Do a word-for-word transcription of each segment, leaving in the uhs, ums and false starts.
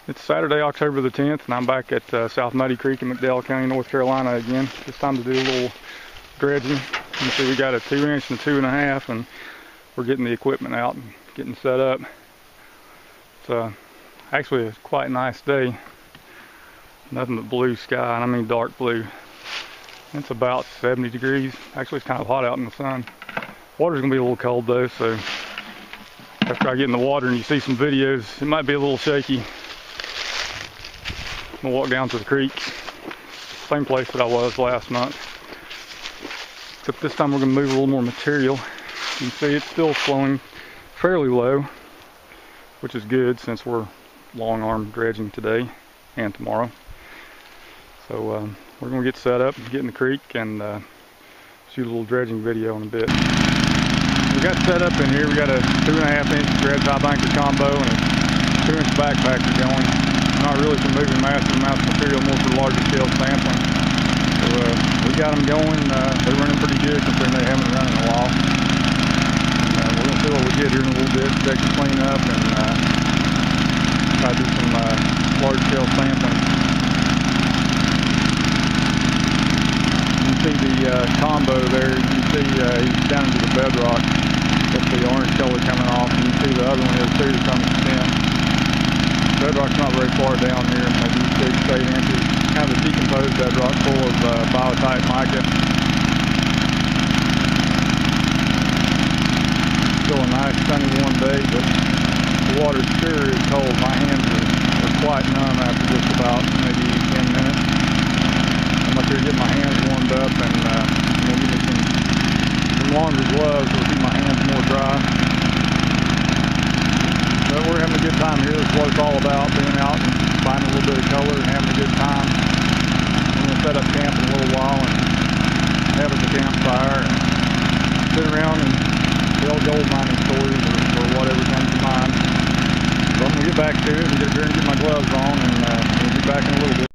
It's Saturday, October the tenth, and I'm back at uh, South Muddy Creek in McDowell County, North Carolina again. It's time to do a little dredging. You can see we got a two inch and a two and a half, and we're getting the equipment out and getting set up. It's uh, actually a quite nice day. Nothing but blue sky, and I mean dark blue. It's about seventy degrees. Actually, it's kind of hot out in the sun. Water's gonna be a little cold though, so after I get in the water and you see some videos, it might be a little shaky. I'm gonna walk down to the creek, same place that I was last month, except this time we're gonna move a little more material. You can see it's still flowing fairly low, which is good since we're long arm dredging today and tomorrow. So um, we're gonna get set up, get in the creek, and uh, shoot a little dredging video in a bit. We got set up in here. We got a two and a half inch dredge high banker combo and a two inch backpacker going. Not really for moving massive amounts of material, more for larger scale sampling. So uh, we got them going. Uh, they're running pretty good considering they haven't run in a while. And, uh, we're gonna see what we get here in a little bit. Check the clean up and uh, try to do some uh, large scale sampling. You can see the uh, combo there. You can see uh, he's down into the bedrock. That's the orange color coming off, and you can see the other one is too to some extent. Bedrock's not very far down here, maybe six, eight inches. Kind of a decomposed bedrock full of uh, biotite mica. Still a nice sunny warm day, but the water sure is cold. My hands are, are quite numb after just about maybe ten minutes. I'm up here getting my hands warmed up and uh, I'm gonna give me some, some longer gloves to keep my hands more dry. But we're having a good time here. That's what it's all about, being out and finding a little bit of color and having a good time. We're going to set up camp in a little while and have us a campfire and sit around and tell gold mining stories or, or whatever comes to mind. So I'm going to get back to it and get here and get my gloves on, and uh, we'll be back in a little bit.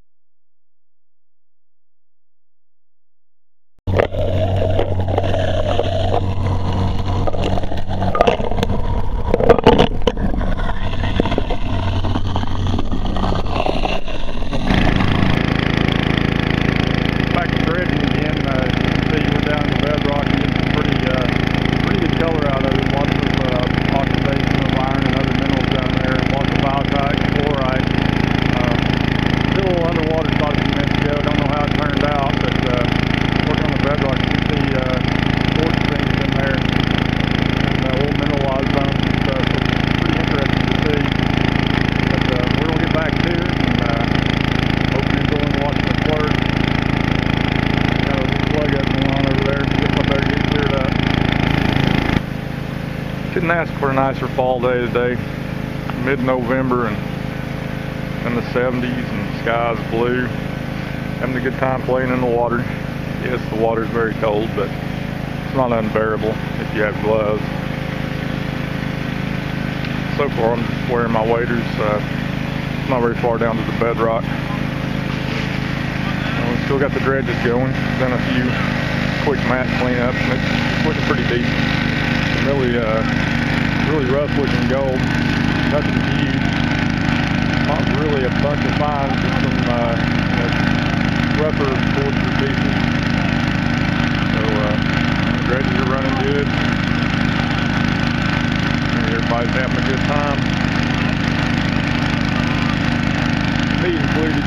Couldn't ask for a nicer fall day today. Mid-November and in the seventies and the sky's blue. Having a good time playing in the water. Yes, the water's very cold, but it's not unbearable if you have gloves. So far I'm just wearing my waders. Uh, it's not very far down to the bedrock. Uh, we still got the dredges going. Done a few quick mat cleanups and it's looking pretty decent. Really, uh, really rough looking gold. Nothing huge. Not really a bunch of fines, just some uh, you know, rougher coarser pieces. So uh, the dredges are running good. Everybody's having a good time. Me included.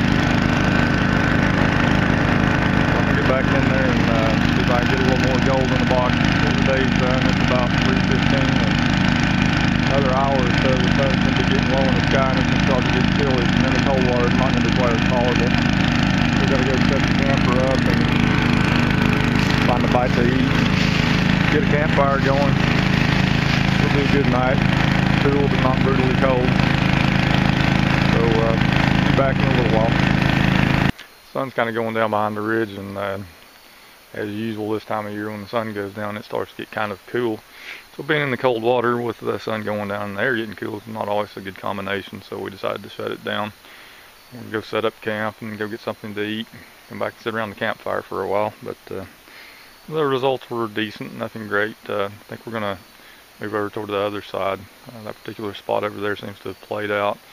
So I'm gonna get back in there and uh, see if I can get a little more gold in the box. Day's done. It's about three fifteen, and another hour or so the sun's going to be getting low in the sky and it's going to start to get chilly, and then the cold water is not going to be quite as tolerable. We've got to go set the camper up and find a bite to eat, get a campfire going. It'll be a good night, cool but not brutally cold. So uh, be back in a little while. Sun's kind of going down behind the ridge, and uh, as usual this time of year when the sun goes down it starts to get kind of cool. So being in the cold water with the sun going down and the air getting cool is not always a good combination, so we decided to shut it down. We're going to go set up camp and go get something to eat, come back and sit around the campfire for a while. But uh, the results were decent, nothing great. Uh, I think we're going to move over toward the other side. Uh, that particular spot over there seems to have played out. It's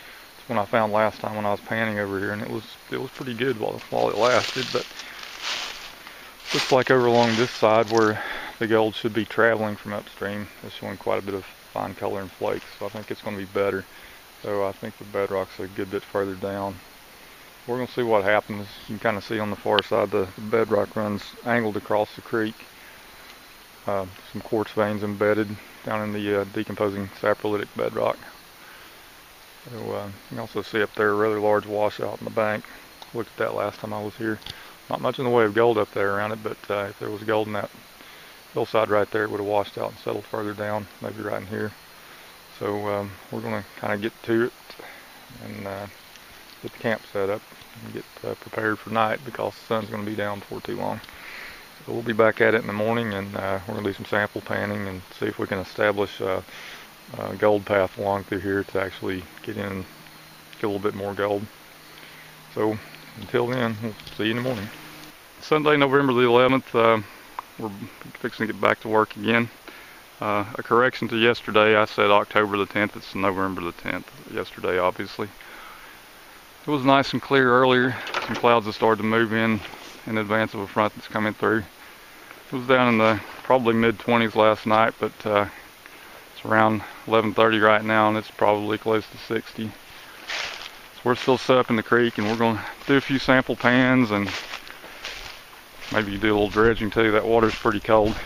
one I found last time when I was panning over here, and it was it was pretty good while while it lasted. But looks like over along this side where the gold should be traveling from upstream, it's showing quite a bit of fine color and flakes. So I think it's going to be better. So I think the bedrock's a good bit further down. We're going to see what happens. You can kind of see on the far side the, the bedrock runs angled across the creek. Uh, some quartz veins embedded down in the uh, decomposing saprolitic bedrock. So uh, you can also see up there a rather large washout in the bank. Looked at that last time I was here. Not much in the way of gold up there around it, but uh, if there was gold in that hillside right there, it would have washed out and settled further down, maybe right in here. So um, we're going to kind of get to it and uh, get the camp set up and get uh, prepared for night, because the sun's going to be down before too long. So we'll be back at it in the morning, and uh, we're going to do some sample panning and see if we can establish uh, a gold path along through here to actually get in and get a little bit more gold. So until then, we'll see you in the morning. Sunday, November the eleventh, uh, we're fixing to get back to work again. Uh, a correction to yesterday, I said October the tenth, it's November the tenth, yesterday obviously. It was nice and clear earlier. Some clouds have started to move in in advance of a front that's coming through. It was down in the probably mid twenties last night, but uh, it's around eleven thirty right now, and it's probably close to sixty. So we're still set up in the creek, and we're going to do a few sample pans and maybe do a little dredging too. That water's pretty cold,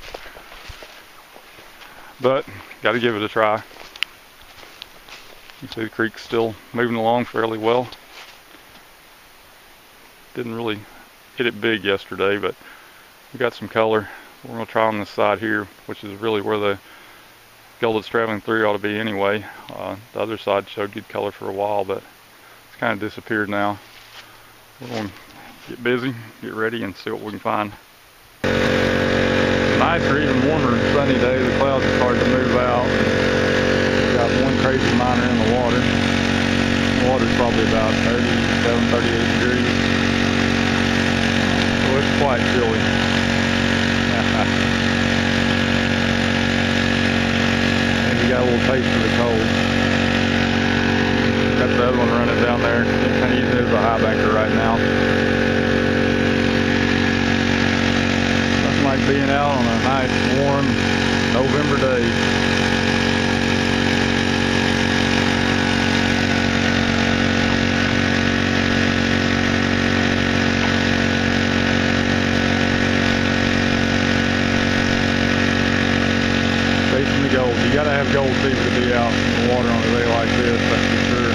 but got to give it a try. You see the creek's still moving along fairly well. Didn't really hit it big yesterday, but we got some color. We're going to try on this side here, which is really where the gold that's traveling through ought to be anyway. Uh, the other side showed good color for a while, but it's kind of disappeared now. We're going to get busy, get ready, and see what we can find. Nicer, even warmer sunny day. The clouds have started to move out. We got one crazy miner in the water. The water's probably about thirty-seven, thirty-eight degrees. So it's quite chilly. And you got a little taste of the cold. Got the other one running down there. Kind of using it as a high banker right now. Nothing like being out on a nice, warm November day. Chasing the gold. You gotta have gold fever to be out in the water on a day like this, that's for sure.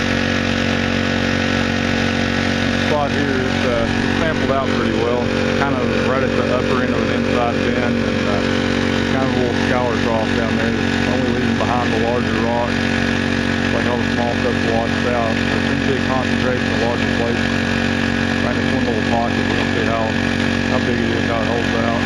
The spot here is uh, sampled out pretty well. Kind of right at the upper end of an inside bend, and uh, kind of a little scour trough down there that's only leaving behind the larger rocks. Like all the small stuff's washed out. There's pretty big concentration of larger places. Right in this one little pocket, we're gonna see how how big it is, how it holds out.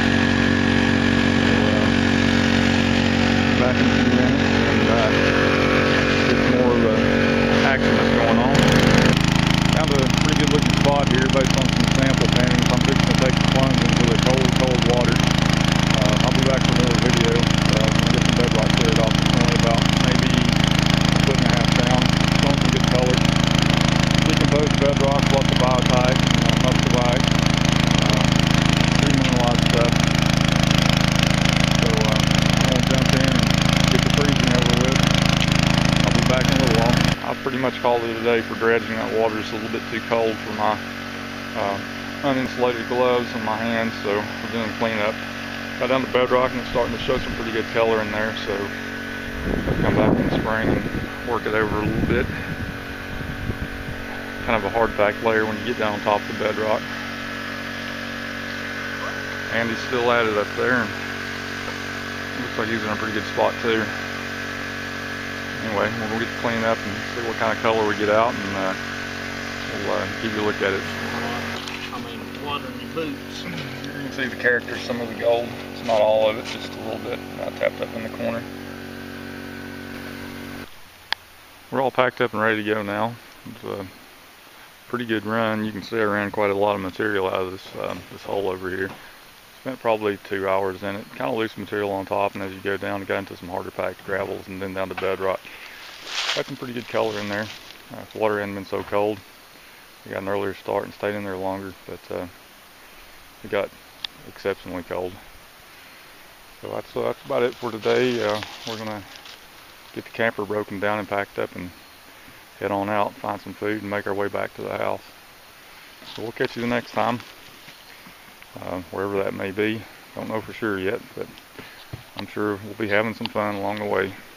Back in a few minutes and uh, get some more of the action that's going on. Found a pretty good looking spot here based on some sample panning. So I'm fixing to take the plunge into the cold, cold water. Uh, I'll be back for more video. Uh, I'm going to get some bedrock cleared off. It's only about maybe a foot and a half down. Showing some good color. Decomposed bedrock, lots of biotite, uh, muscovite, uh, pretty mineralized stuff. So uh, I'm going to jump in and get the freezing over with. I'll be back in a little while. I'll pretty much call it a day for dredging. That water's a little bit too cold for my uh, uninsulated gloves and my hands, so we're doing cleanup. Got down to bedrock and it's starting to show some pretty good color in there, so I'll come back in the spring and work it over a little bit. Kind of a hard packed layer when you get down on top of the bedrock. Andy's still at it up there. Looks like he's in a pretty good spot too. Anyway, we'll get to clean up and see what kind of color we get out, and uh, we'll uh, give you a look at it. I mean, water in your boots. You can see the character, some of the gold. It's not all of it, just a little bit uh, tapped up in the corner. We're all packed up and ready to go now. It's a pretty good run. You can see I ran quite a lot of material out of this, um, this hole over here. Spent probably two hours in it. Kind of loose material on top, and as you go down, got into some harder packed gravels and then down to bedrock. Got some pretty good color in there. Uh, the water hadn't been so cold. We got an earlier start and stayed in there longer, but uh, it got exceptionally cold. So that's, uh, that's about it for today. Uh, we're gonna get the camper broken down and packed up and head on out, find some food, and make our way back to the house. So we'll catch you the next time, uh, wherever that may be. Don't know for sure yet, but I'm sure we'll be having some fun along the way.